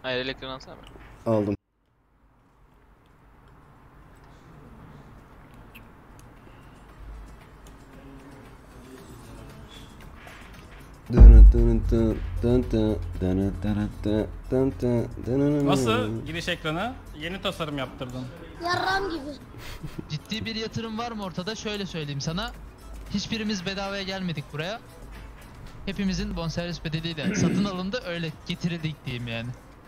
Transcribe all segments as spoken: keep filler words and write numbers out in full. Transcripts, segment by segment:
Hayır, elektron alsana. Aldım. Nasıl giriş ekranı? Yeni tasarım yaptırdım. Yarram gibi. Ciddi bir yatırım var mı ortada? Şöyle söyleyeyim sana. Hiçbirimiz bedavaya gelmedik buraya. Hepimizin bonservis bedeliyle satın alındı, öyle getirildik diyeyim yani.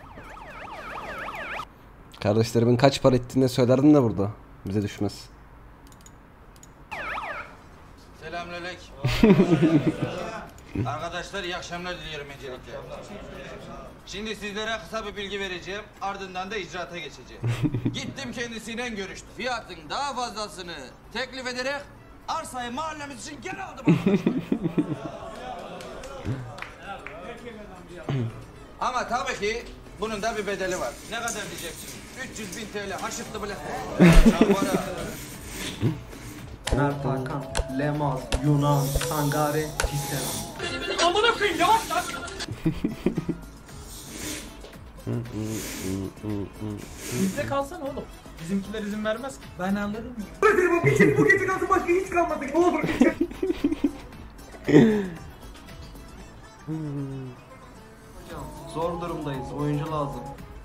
Kardeşlerimin kaç para ettiğini söylerdin de burada. Bize düşmez. Selamünaleyküm. Arkadaşlar iyi akşamlar diliyorum öncelikle. Şimdi sizlere kısa bir bilgi vereceğim. Ardından da icraata geçeceğim. Gittim kendisiyle görüştüm. Fiyatın daha fazlasını teklif ederek arsayı mahallemiz için geri aldım arkadaşlar. Ama tabii ki bunun da bir bedeli var. Ne kadar diyeceksiniz? üç yüz bin T L haşıklı bile. Mert Hakan, Lemaz, Yunan, Sangare, Tisera. Amına koyayım, yavaş lan! Bizde kalsana oğlum. Bizimkiler izin vermez ki. Ben anladım mı? Bu gece, bu gece kalsın başka hiç kalmadı. Ne olur gece. Hocam zor durumdayız. Oyuncu lazım.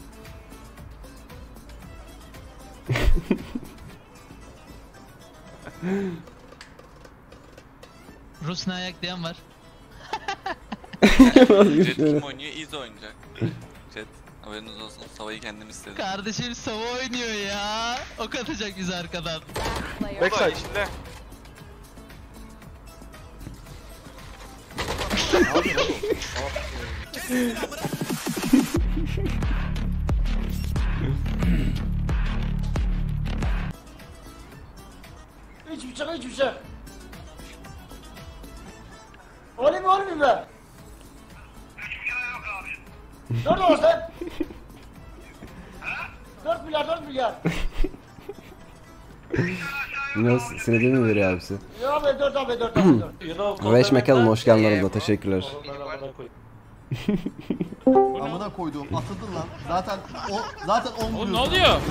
Rus ne ayak diyen var. Jet kim oynuyor? İz oynayacak. Jet, haberiniz olsun. Sava'yı kendim istedim. Kardeşim Sova oynuyor ya. Ok atacak bize arkadan. Backside içinde. Hiçbir şey, hiçbir şey. Öyle mi, öyle mi be? Nerede o sen? Dört milyar, dört milyar. Yunus senede mi veriyor abisi? Ya abi, dört abi, dört abi, dört. Reş Mekalım hoş geldin aramda, teşekkürler. Amına koyduğum atıldın lan. Zaten o zaten on Oğlum ne vuruyorsun. oluyor?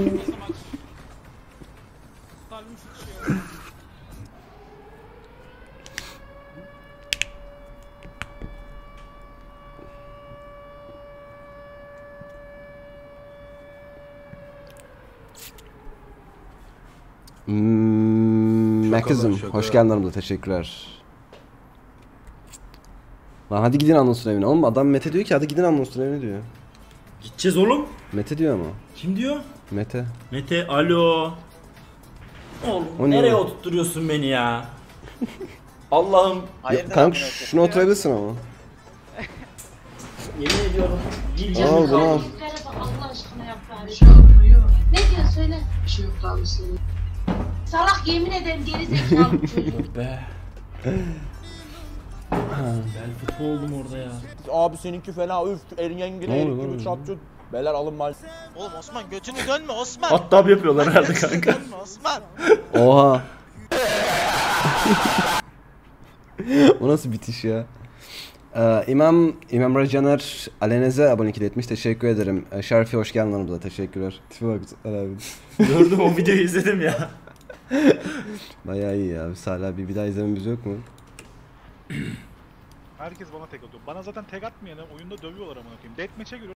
Hmm, Mekizim hoş geldin aramda, teşekkürler. Lan hadi gidin Anons'un evine. Oğlum adam Mete diyor ki hadi gidin Anons'un evine diyor. Gideceğiz oğlum. Mete diyor ama. Kim diyor? Mete. Mete alo. Oğlum O nereye ne? oturtturuyorsun beni ya? Allah'ım. Ya, kanka şuna oturabilirsin ama. Yemin ediyorum. Al bunu al. Allah aşkına yap bari. Ne diyor söyle. Bir şey yok abi senin. Salak, yemin ederim geri zekalı çocuk. Be. Ben futbol oldum orada ya. Abi seninki fena, üf, ergen gibi, erik gibi çapçut. Beyler alın mal. Oğlum Osman götünü dönme Osman. Hot tub yapıyorlar herhalde kanka. Dönme Osman. Oha. O nasıl bitiş ya? Ee, İmam İmam Racaner Alenez'e abonelik etmiş, teşekkür ederim. Ee, Şarifi hoş geldin aramıza, teşekkürler. Tipe bak abi. Gördüm, o videoyu izledim ya. Bayağı iyi ya. Biz hala bir, bir daha izlememiz yok mu? Herkes bana tek atıyor. Bana zaten tek atmayanı oyunda dövüyorlar amına koyayım. Deathmatch'e giriyorum.